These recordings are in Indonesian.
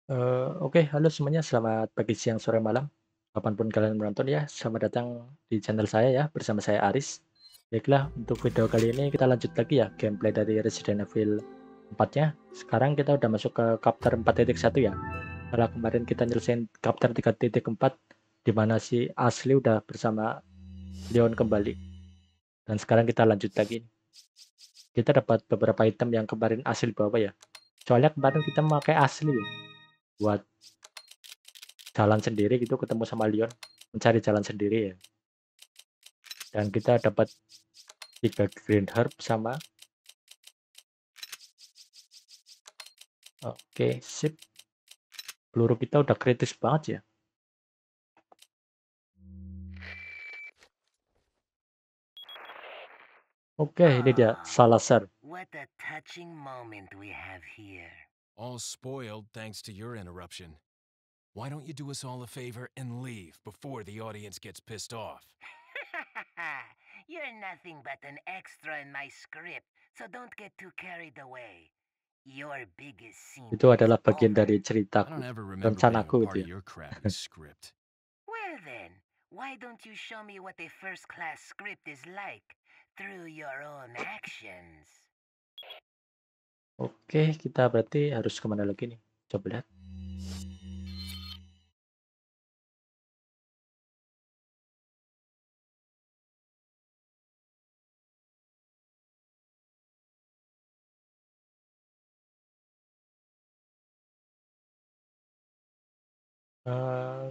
Oke, halo semuanya, selamat pagi, siang, sore, malam. Kapanpun kalian menonton ya, selamat datang di channel saya ya, bersama saya Aris. Baiklah, untuk video kali ini kita lanjut lagi ya, gameplay dari Resident Evil 4-nya. Sekarang kita udah masuk ke chapter 4.1 ya. Setelah kemarin kita nyelesain chapter 3.4, di mana si Ashley udah bersama Leon kembali. Dan sekarang kita lanjut lagi. Kita dapat beberapa item yang kemarin Ashley bawa ya. Soalnya kemarin kita memakai Ashley ya, buat jalan sendiri gitu, ketemu sama Leon, mencari jalan sendiri ya. Dan kita dapat 3 green herb sama oke, sip. Peluru kita udah kritis banget ya. Oke, ini dia Ah, Salazar. what a touching moment we have here. All spoiled thanks to your interruption. Why don't you do us all a favor and leave before the audience gets pissed off? You're nothing but an extra in my script, so don't get too carried away. Your biggest scene Itu is adalah bagian over. dari I ceritaku, don't ever remember being a rencanaku part itu of ya. your crappy script. Well then, why don't you show me what a first-class script is like through your own actions? Oke, kita berarti harus kemana lagi nih? Coba lihat. Eh,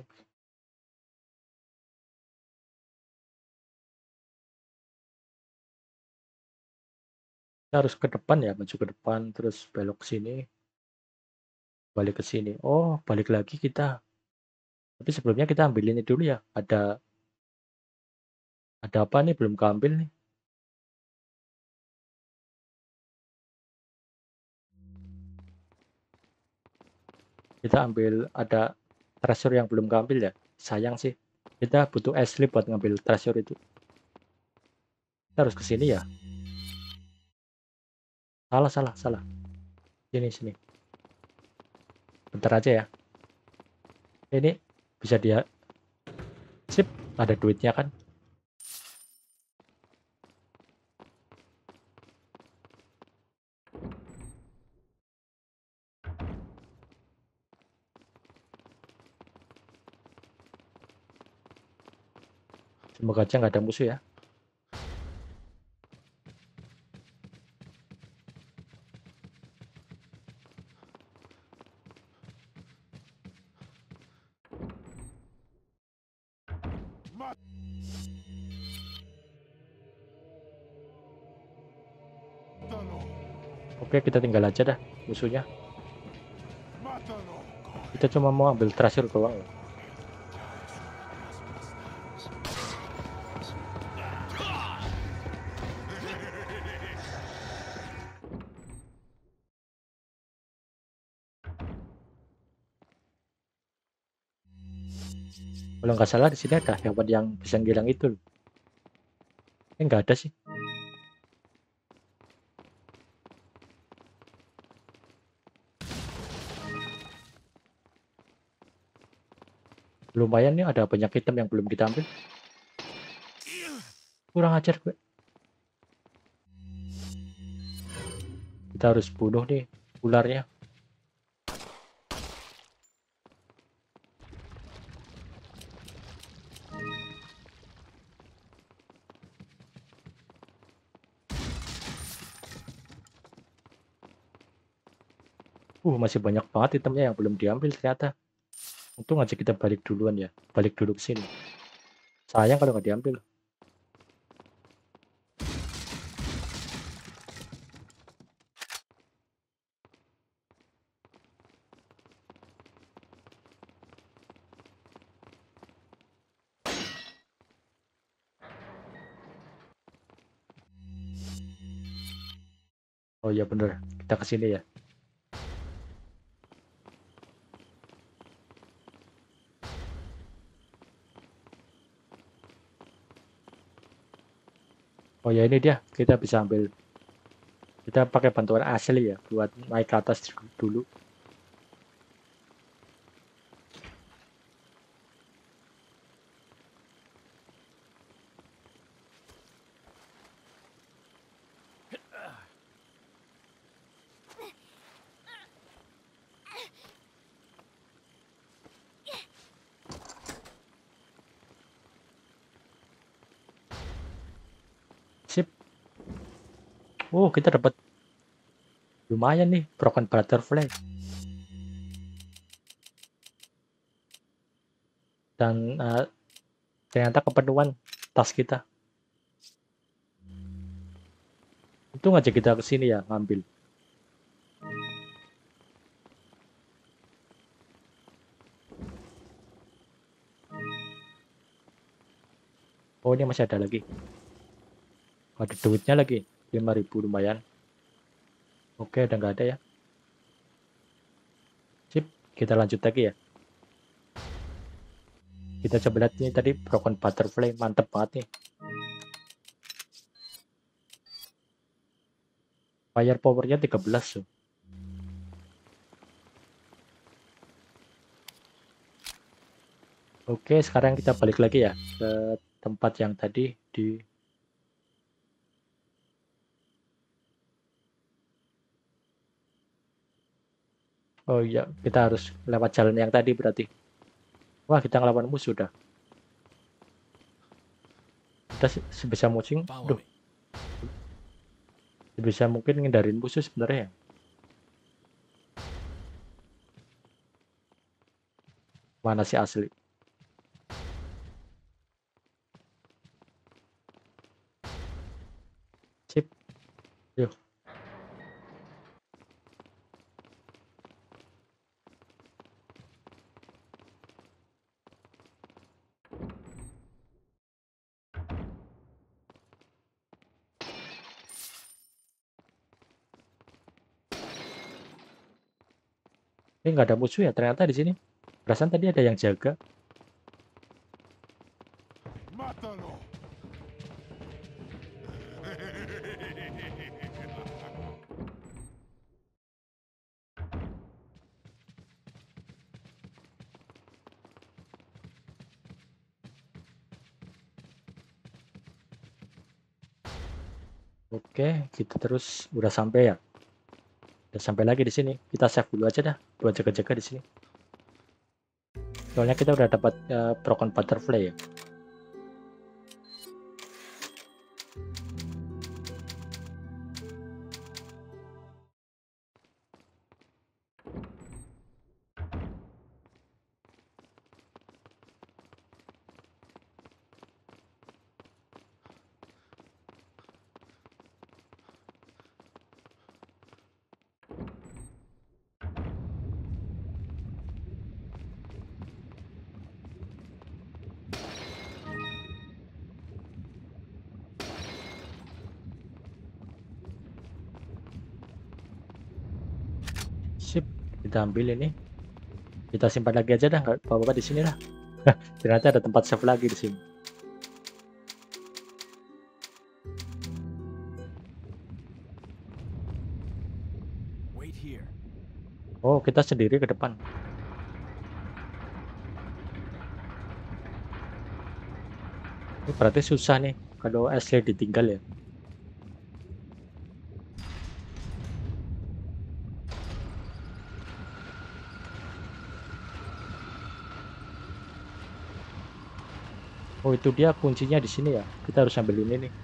kita harus ke depan ya, maju ke depan, terus belok sini, balik ke sini. Oh, balik lagi kita. Tapi sebelumnya kita ambil ini dulu ya. Ada apa nih? Belum keambil nih. Kita ambil ada treasure yang belum keambil ya. Sayang sih. Kita butuh Ashley buat ngambil treasure itu. Kita harus ke sini ya. Salah, salah, salah. Sini, sini. Bentar aja ya. Ini bisa dia sip. Ada duitnya kan. Semoga aja nggak ada musuh ya. Oke, kita tinggal aja dah musuhnya. Kita cuma mau ambil treasure doang loh. Kalau nggak salah di sini ada hewan yang bisa ngilang itu loh. Nggak ada sih. Lumayan nih, ada banyak item yang belum kita ambil. Kurang ajar gue. Kita harus bunuh nih ularnya. Masih banyak banget itemnya yang belum diambil ternyata. Untung aja kita balik duluan ya. Balik dulu ke sini. Sayang kalau nggak diambil. Oh iya bener, kita ke sini ya. Oh ya ini dia, kita bisa ambil. Kita pakai bantuan Ashley ya buat naik ke atas dulu. Oh, kita dapat lumayan nih, broken butterfly. Dan ternyata kepenuhan tas kita. Untung aja kita kesini ya ngambil. Oh, ini masih ada lagi. Ada duitnya lagi, 5.000 lumayan. Oke, udah nggak ada ya. Sip, kita lanjut lagi ya. Kita coba lihat nih tadi broken butterfly, mantep banget nih. Fire powernya 13 tuh. Oke, sekarang kita balik lagi ya ke tempat yang tadi di. Oh iya, kita harus lewat jalan yang tadi berarti. Wah, kita ngelawan musuh dah. Kita sebisa mungkin, Follow me. sebisa mungkin ngindarin musuh sebenarnya. Mana sih asli? Sip, yuk. Ini nggak ada musuh ya ternyata di sini. Perasaan tadi ada yang jaga. ¡Mátalo! Oke, kita terus udah sampai ya. Udah sampai lagi di sini. Kita save dulu aja dah buat jaga-jaga di sini. Soalnya kita udah dapat broken butterfly ya. Sip, kita ambil ini. Kita simpan lagi aja dah, nggak apa-apa di sini lah. Ternyata ada tempat save lagi di sini. Wait here. Oh, kita sendiri ke depan. Ini berarti susah nih kalau Ashley ditinggal ya. Oh, itu dia kuncinya di sini ya. Kita harus ambil ini nih.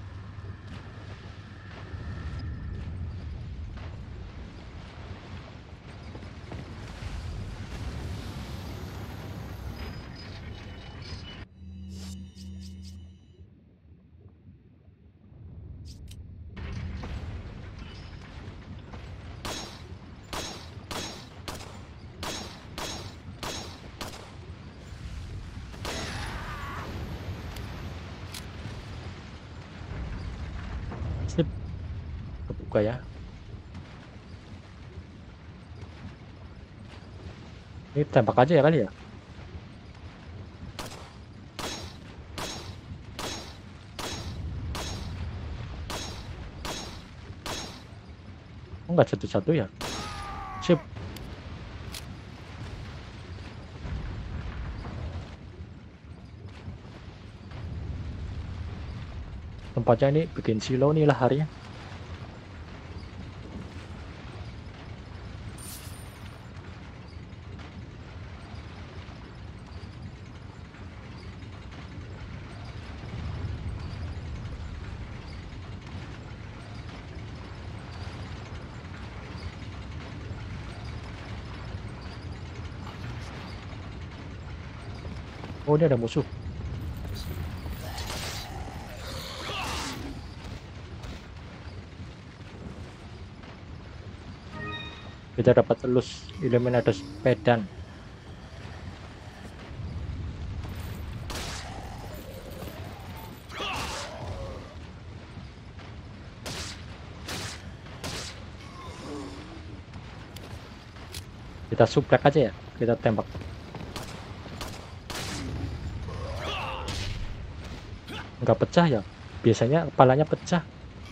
Sip, kebuka ya. Ini tembak aja ya kali ya. Oh, nggak satu-satu ya. Sip. Tempatnya ini bikin silo nih laharnya. Oh, ini ada musuh. Kita dapat elus Illuminatus Pedan. Kita suplek aja ya. Kita tembak. Nggak pecah ya. Biasanya kepalanya pecah.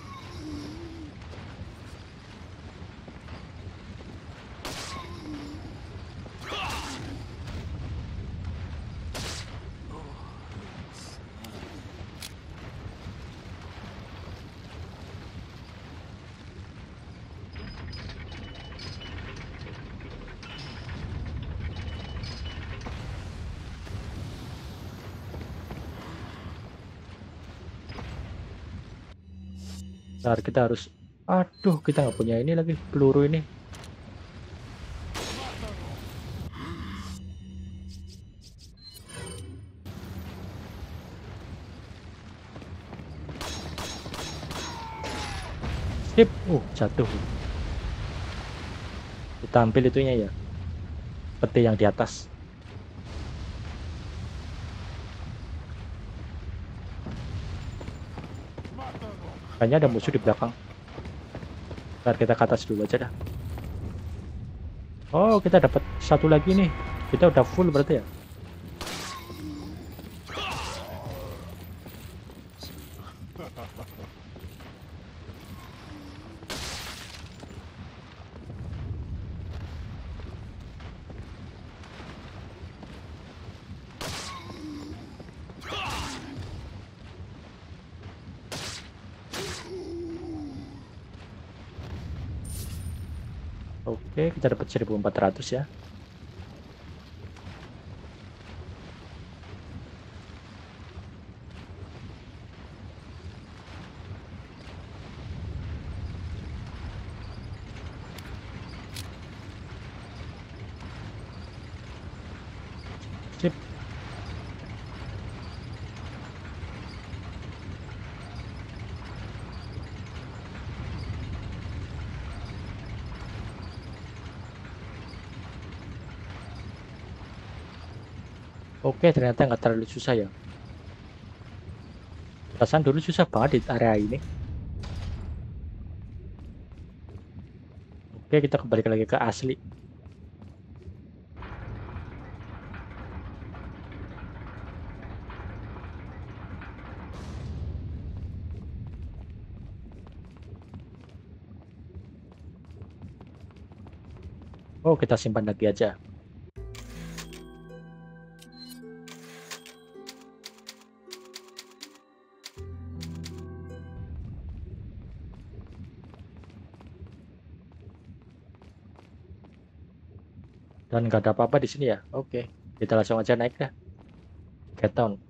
Ntar kita harus, aduh, kita nggak punya ini lagi, peluru ini. Sip, jatuh. Kita ambil itunya ya, peti yang di atas. Kayaknya ada musuh di belakang. Ntar kita ke atas dulu aja dah. Oh, kita dapat satu lagi nih. Kita udah full berarti ya. Oke, kita dapat 1400 ya. Sip. Oke, ternyata nggak terlalu susah ya. Perasaan dulu susah banget di area ini. Oke, kita kembali lagi ke asli. Oh, kita simpan lagi aja. Dan nggak ada apa-apa di sini ya. Oke, kita langsung aja naik dah. Get down.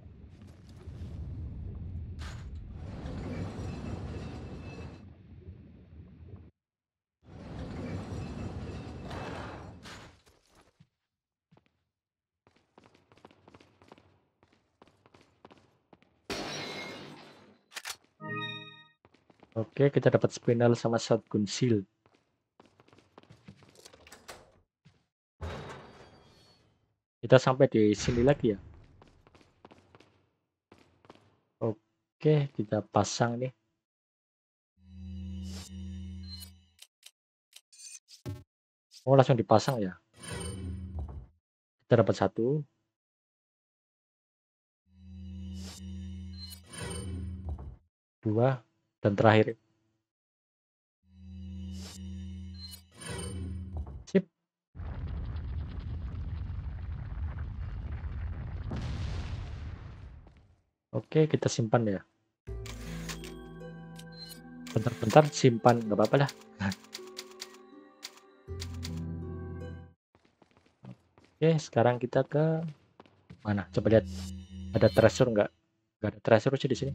Oke, kita dapat spinel sama shotgun shield. Kita sampai di sini lagi ya. Oke, kita pasang nih. Oh, langsung dipasang ya. Kita dapat satu, dua, dan terakhir. Sip. Oke, kita simpan ya. Bentar-bentar simpan, nggak apa-apa lah. Oke, sekarang kita ke mana? Coba lihat. Ada treasure nggak? Nggak ada treasure sih di sini.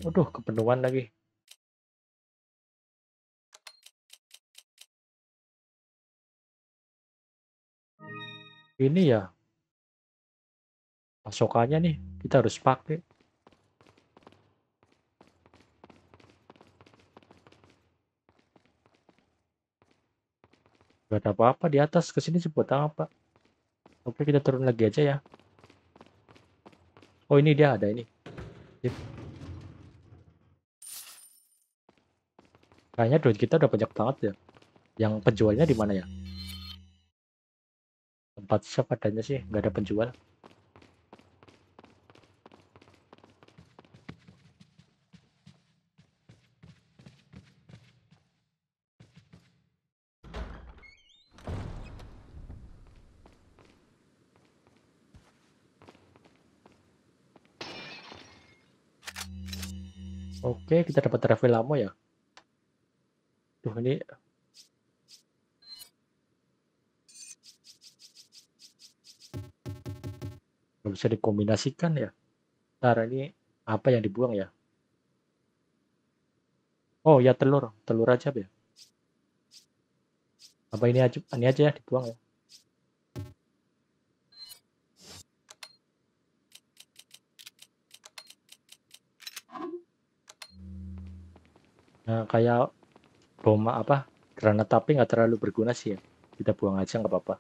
Waduh, kepenuhan lagi. Ini ya, pasokannya nih, kita harus pakai. Gak ada apa-apa di atas, kesini buat apa? Oke, kita turun lagi aja ya. Oh, ini dia ada ini. Sip. Kayaknya duit kita udah banyak banget ya. Yang penjualnya di mana ya? Tempat shop adanya sih, nggak ada penjual. Oke, kita dapat refill ammo ya. Tuh, ini nggak bisa dikombinasikan ya. Ntar ini apa yang dibuang ya? Oh ya, telur. Telur aja ya. Apa ini aja ya dibuang ya. Nah, kayak bom apa? Granat api nggak terlalu berguna sih ya. Kita buang aja nggak apa-apa.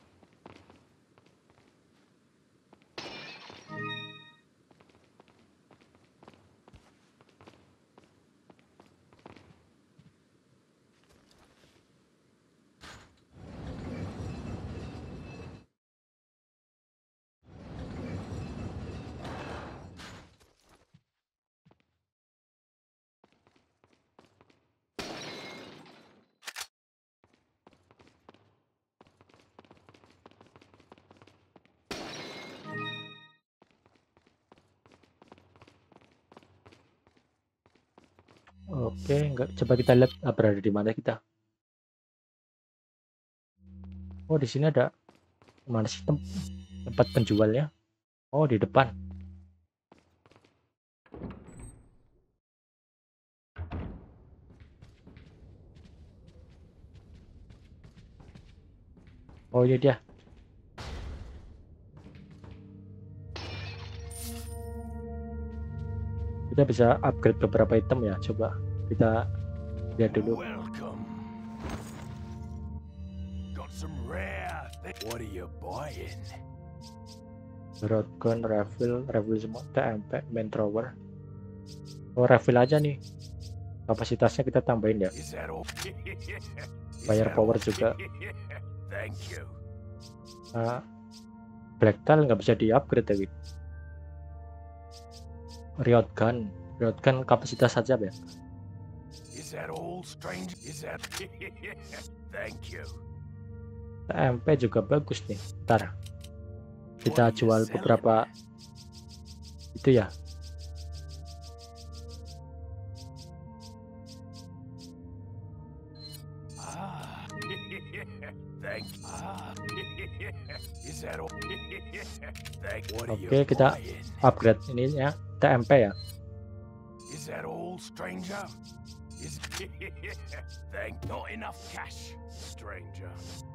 Oke, nggak, coba kita lihat berada di mana kita. Oh, di sini ada mana sih tempat penjualnya? Oh, di depan. Oh, ini dia. Kita bisa upgrade beberapa item ya. Coba kita lihat dulu. Welcome. Got some rare. What are you buying? Shotgun, refill semua, TMP, main thrower. Oh, refill aja nih. Kapasitasnya kita tambahin ya. Is that all? Fire power juga. Thank you. Black Tail nggak bisa di-upgrade ya, gitu. Riot Gun kapasitas saja ya. Is that all, strange? Is that? Thank you. TMP juga bagus nih. Ntar kita jual beberapa itu ya. Oke, kita upgrade ini ya, TMP ya. Is that all, stranger? Is not enough cash, stranger.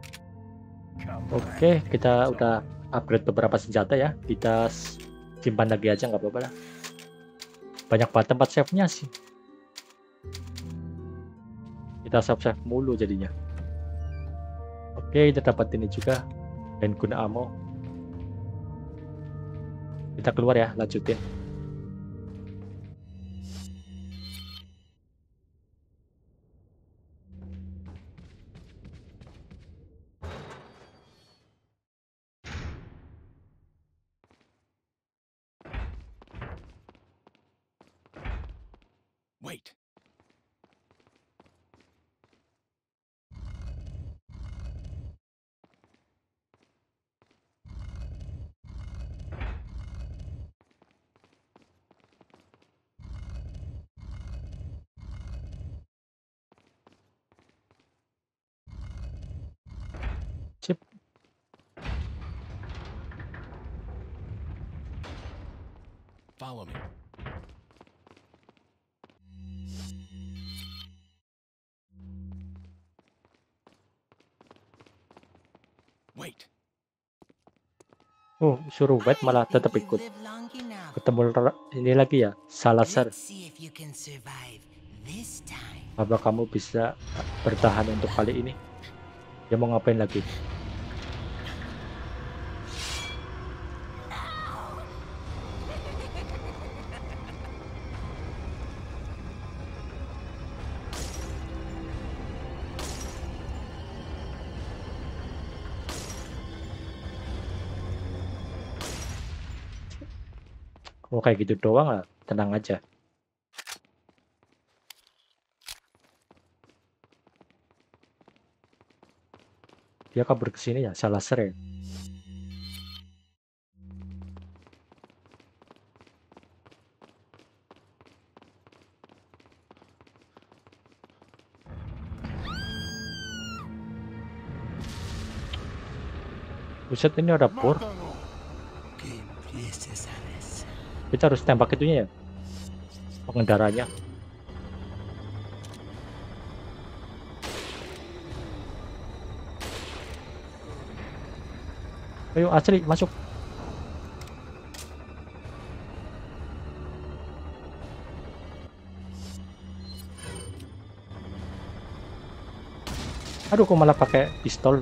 Oke, kita udah upgrade beberapa senjata ya. Kita simpan lagi aja nggak apa-apa lah. Banyak banget tempat save-nya sih. Kita save mulu jadinya. Oke, kita dapat ini juga. Dan guna ammo. Kita keluar ya, lanjutin. Wait. Sip. Follow me. Oh, suruh wait I malah think tetap you've ikut. lived long enough. Ketemu ini lagi ya, Salazar. Let's see if you can survive this time. Apa kamu bisa bertahan untuk kali ini? Dia mau ngapain lagi? Oh kayak gitu doang lah, tenang aja. Dia kabur ke sini ya, Salazar ya. Buset, ini ada por. ¿Qué empiece, sabes? Kita harus tembak itunya ya, pengendaranya. Ayo asli masuk. Aduh, kok malah pakai pistol.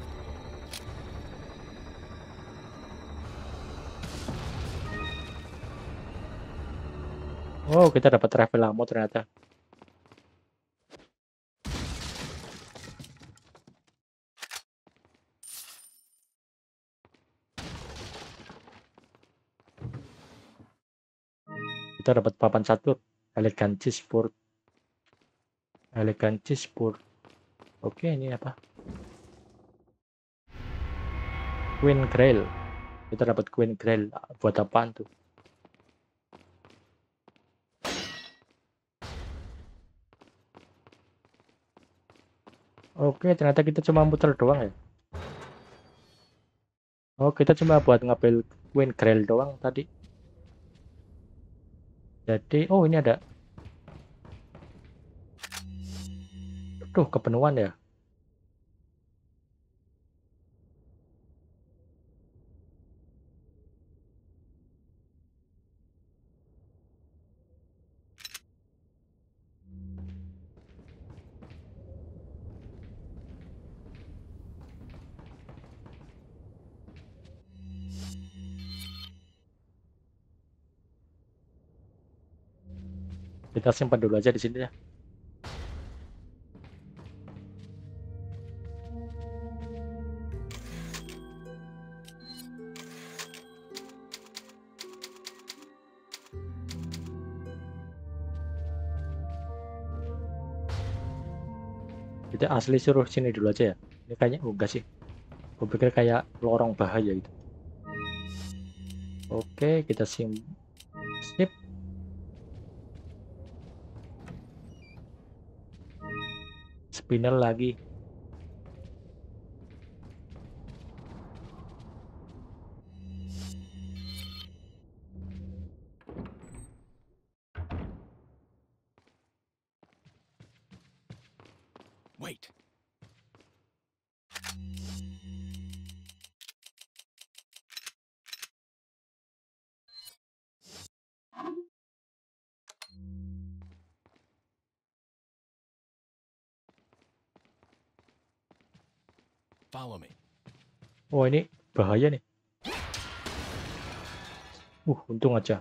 Oh, kita dapat travel ammo ternyata. Kita dapat papan satu, elegan cheeseboard. Elegan cheeseboard. Oke, ini apa? Queen Grail. Kita dapat Queen Grail. Buat apaan tuh? Oke, ternyata kita cuma muter doang ya. Oh, kita cuma buat ngambil Queen Grail doang tadi. Jadi, oh ini ada. Tuh, kepenuhan ya. Kita simpan dulu aja di sini ya. Kita asli suruh sini dulu aja ya. Ini kayaknya enggak sih. Gue pikir kayak lorong bahaya gitu. Oke, kita skip. Spinner lagi. Wait. Follow me. Oh ini bahaya nih. Untung aja.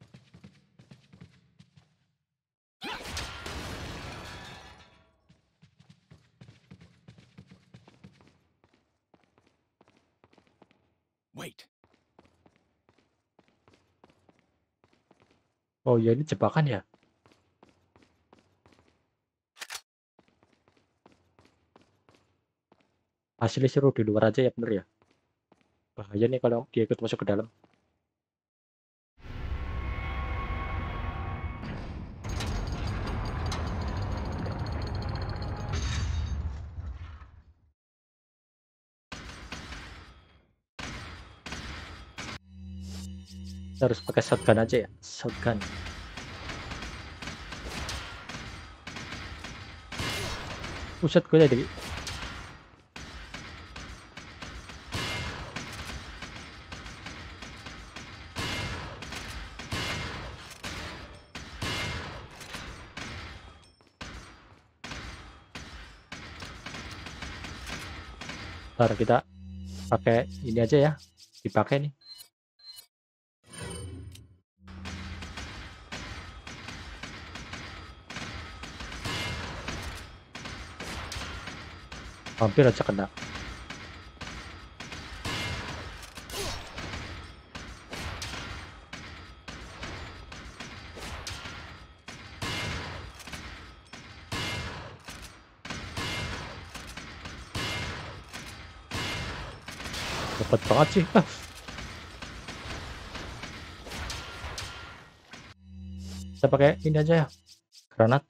Wait. Oh ya ini jebakan ya. Asli suruh di luar aja ya, bener ya. Bahaya nih kalau dia ikut masuk ke dalam. Kita harus pakai shotgun aja ya, shotgun. Buset, gue jadi Ntar kita pakai ini aja ya, dipakai nih. Hampir aja kena. Cepet banget sih. Kita pakai ini aja ya, granat.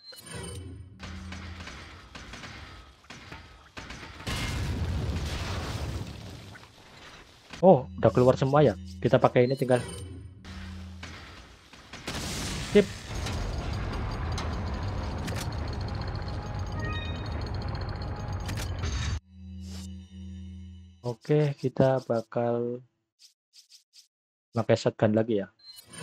Oh, udah keluar semua ya. Kita pakai ini tinggal. Sip. Oke, kita bakal pakai shotgun lagi ya.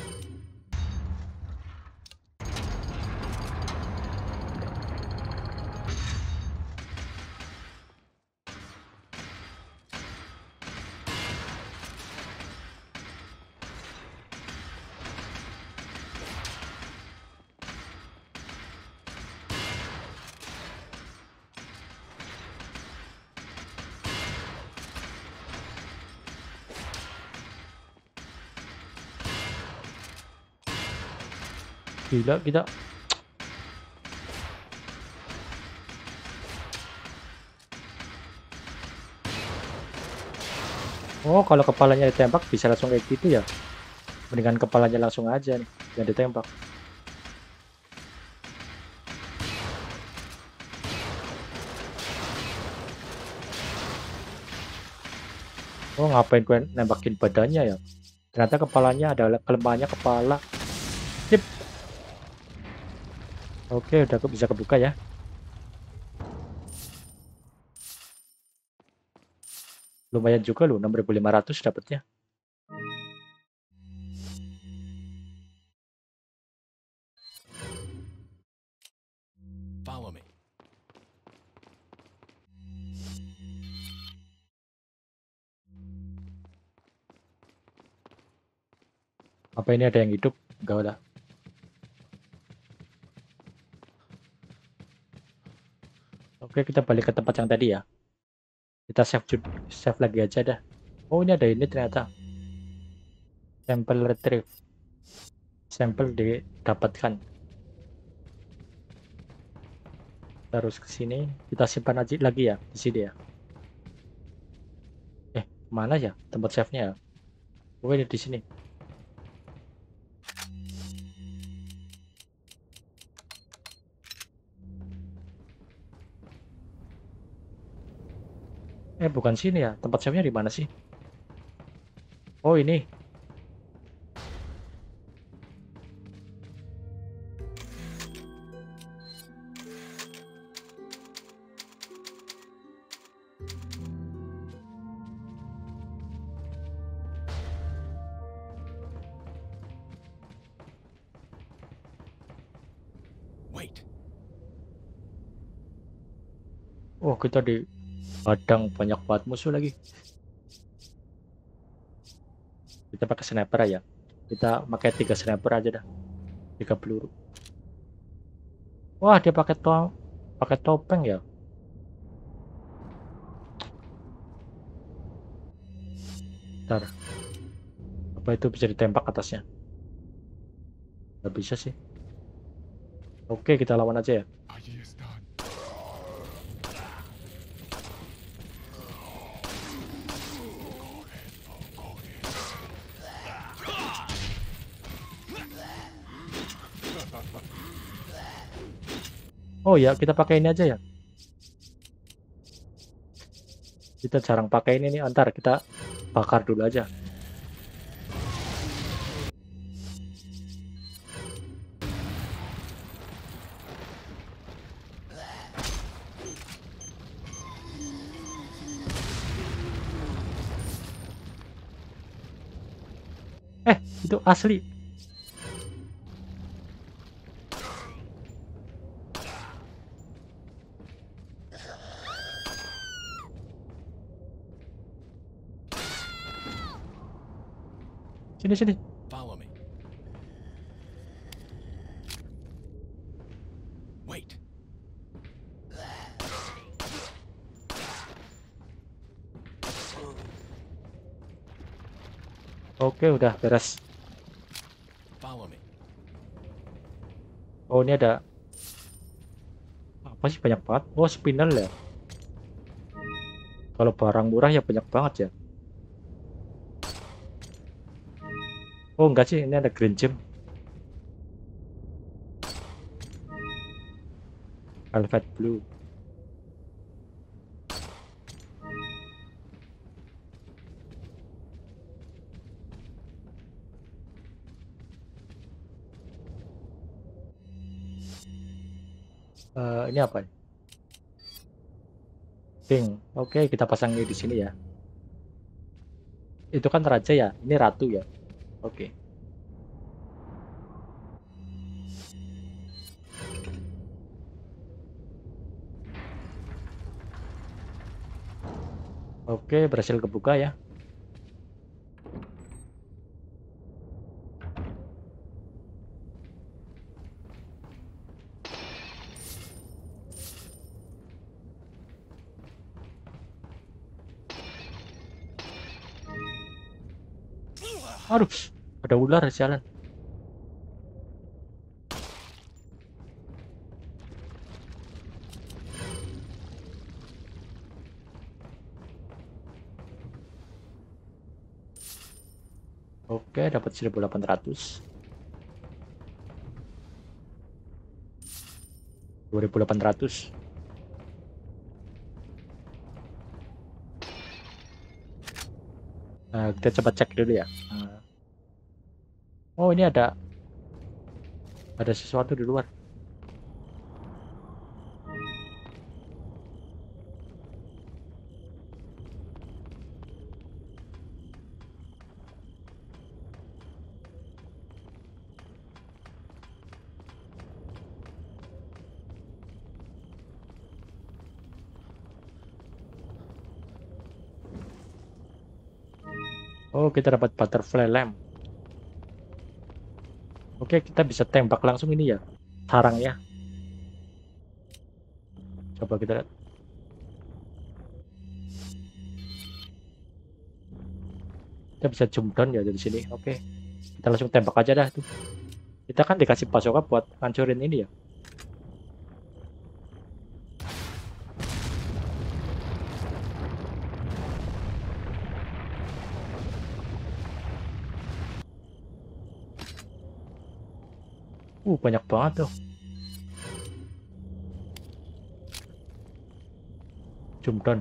Gila kita. Oh, kalau kepalanya ditembak bisa langsung kayak gitu ya. Mendingan kepalanya langsung aja nih yang ditembak. Oh, ngapain gue nembakin badannya ya? Ternyata kepalanya adalah kelemahannya kepala. Sip. Oke, udah bisa kebuka ya. Lumayan juga loh, 6.500 dapatnya. Follow me. Apa ini ada yang hidup? Enggak ada. Oke, kita balik ke tempat yang tadi ya. Kita save lagi aja dah. Oh, ini ada ini ternyata. Sampel retrieve. Sampel didapatkan. Terus ke sini, kita simpan aja lagi ya di sini ya. Mana ya tempat save-nya ya? Oh, ini di sini. Bukan sini ya. Tempat save-nya di mana sih? Oh, ini. Wait. Oh, kita di padang banyak banget musuh lagi. Kita pakai sniper aja. Kita pakai 3 sniper aja dah. 3 peluru. Wah, dia pakai topeng ya. Ntar, apa itu bisa ditembak atasnya? Nggak bisa sih. Oke, kita lawan aja ya. Allí están. Oh ya, kita pakai ini aja ya. Kita jarang pakai ini nih. Antar kita bakar dulu aja. Itu asli. Sini sini. Follow me. Wait. Oke, udah beres. Follow me. Oh, ini ada apa sih, banyak banget. Oh, spinel ya. Kalau barang murah ya banyak banget ya. Oh, enggak sih, ini ada green gem. Velvet blue. Ini apa? Pink. Oke, kita pasangnya di sini ya. Itu kan raja ya, ini ratu ya. Oke. Oke, berhasil kebuka ya. Aduh, ada ular jalan. Oke, dapat 1.800. 2.800. Nah, kita coba cek dulu ya. Oh, ini ada sesuatu di luar. Oh, kita dapat butterfly lamp. Oke, kita bisa tembak langsung ini ya, sarangnya. Coba kita lihat. Kita bisa jump down ya dari sini. Oke, kita langsung tembak aja dah tuh. Kita kan dikasih bazooka buat hancurin ini ya. Banyak banget tuh. Jump down.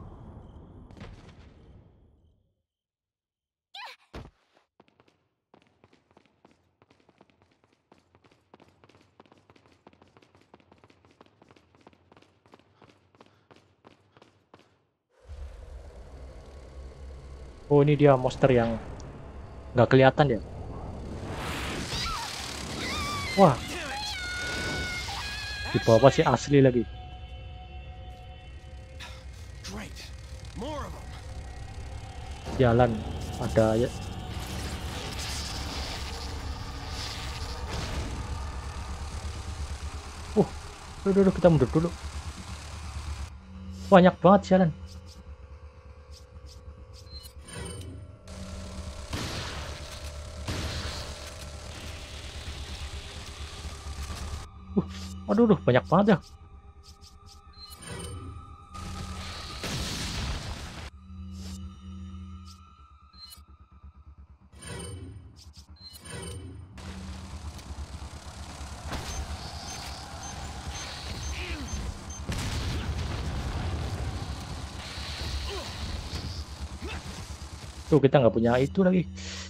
Oh, ini dia monster yang nggak kelihatan ya. Wah, di bawah sih asli lagi. Great. More of them. Jalan ada ya. Dulu kita mundur dulu. Banyak banget jalan. Aduh, banyak banget ya. Tuh, kita nggak punya itu lagi.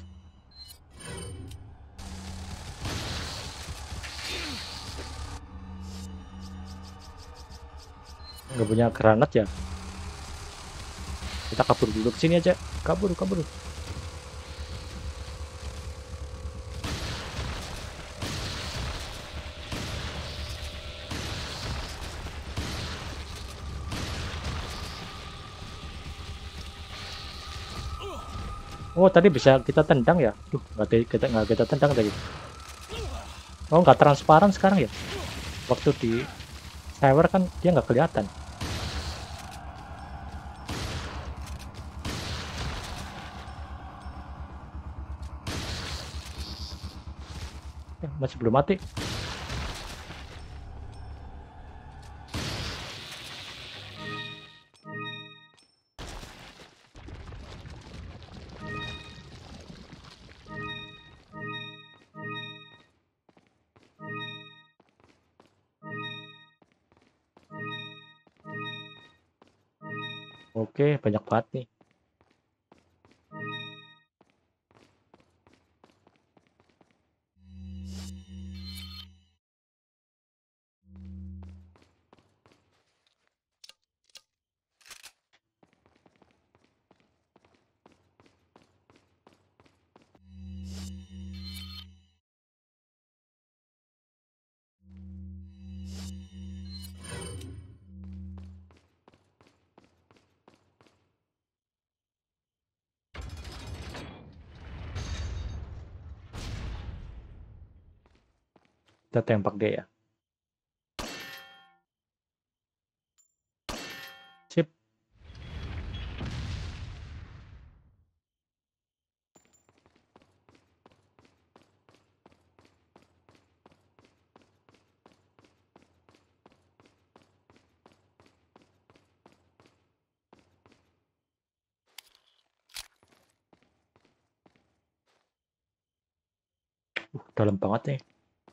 Nggak punya granat ya. Kita kabur dulu ke sini aja. Kabur. Oh, tadi bisa kita tendang ya? Duh, nggak kita tendang tadi. Oh, nggak transparan sekarang ya? Waktu di tower kan dia nggak kelihatan. Masih belum mati. Oke, banyak banget nih. Kita tembak dia ya. Sip. Dalam banget nih.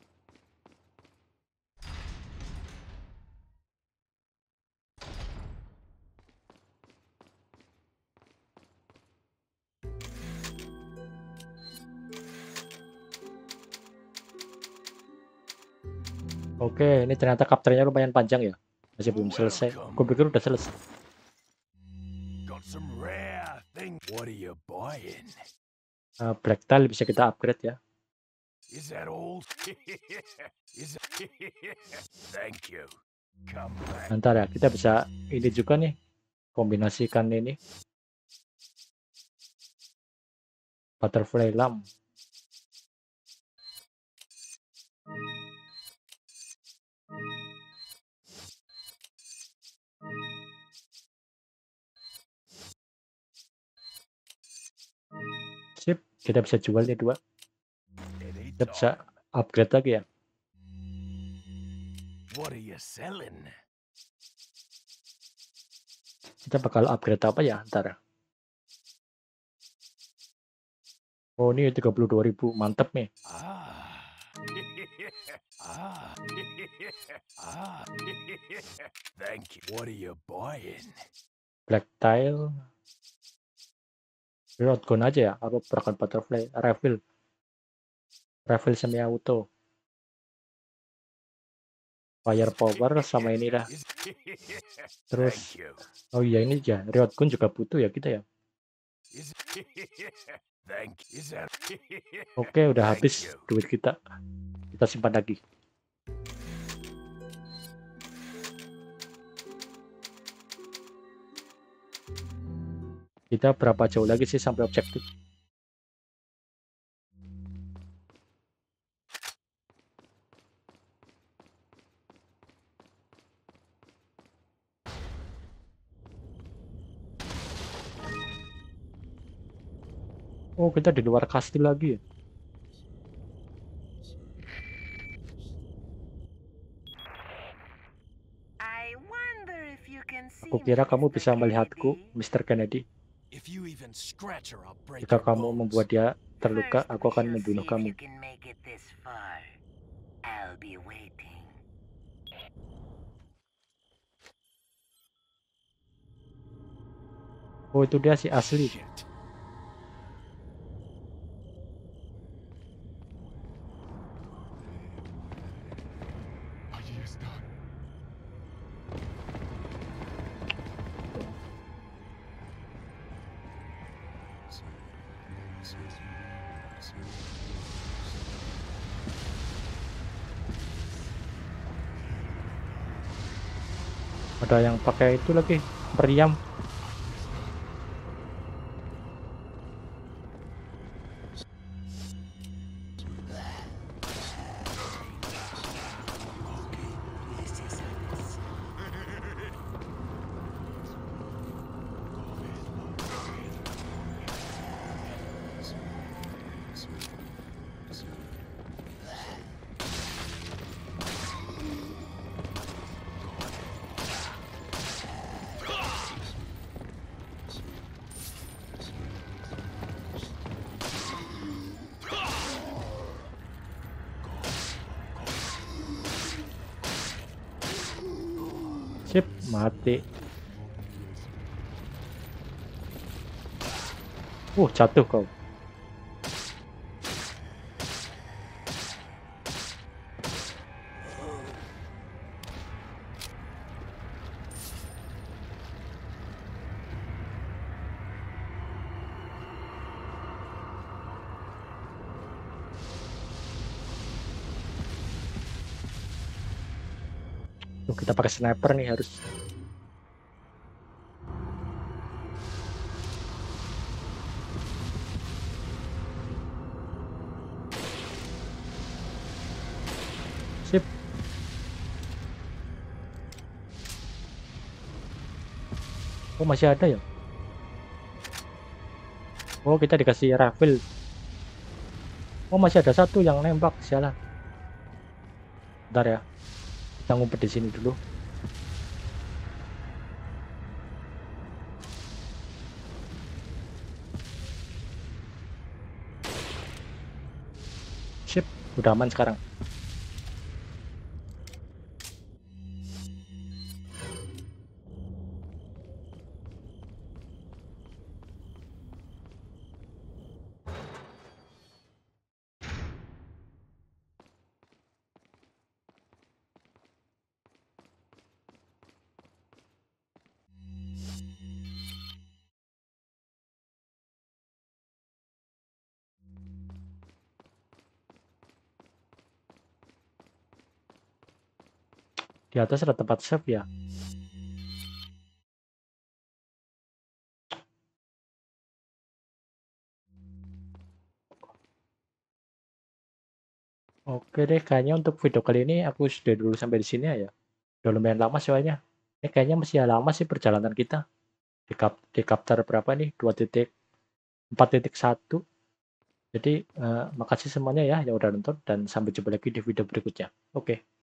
Oke, ini ternyata kaptennya lumayan panjang ya. Masih belum selesai. Gue pikir udah selesai. Got some rare thing. What are you buying? Black Tile bisa kita upgrade ya. Is that all? Is Thank you. Come back. Nanti ya, kita bisa ini juga nih. Kombinasikan ini. Butterfly lamp. Sip, kita bisa jual nih 2. Kita bisa upgrade lagi ya. What are you selling? Kita bakal upgrade apa ya ntar? Oh, ini 32.000. Mantep nih. Ah. Thank you. What are you buying? Black Tile. Shotgun aja ya. Apa perangkat butterfly? Refill. Refill semi auto. Fire power sama ini dah. Terus, oh iya ini aja. Shotgun juga butuh ya kita ya. Oke, udah habis duit kita. Kita simpan lagi. Kita berapa jauh lagi sih sampai objektif? Oh, kita di luar kastil lagi ya. Aku kira kamu bisa melihatku, Mr. Kennedy. Jika kamu membuat dia terluka, aku akan membunuh kamu. Oh, itu dia si asli. Ada yang pakai itu lagi, meriam. Mati. Jatuh kau. Kita pakai sniper nih harus. Sip. Masih ada ya? Kita dikasih rifle. Masih ada satu yang nembak, sialan. Bentar ya. Kita ngumpet di sini dulu. Sip, udah aman sekarang. Di atas ada tempat save ya. Oke deh, kayaknya untuk video kali ini aku sudah dulu sampai di sini ya. Udah lumayan lama soalnya. Ini kayaknya masih lama sih perjalanan kita. Di chapter berapa nih? 2.4.1. Jadi makasih semuanya ya yang udah nonton dan sampai jumpa lagi di video berikutnya. Oke.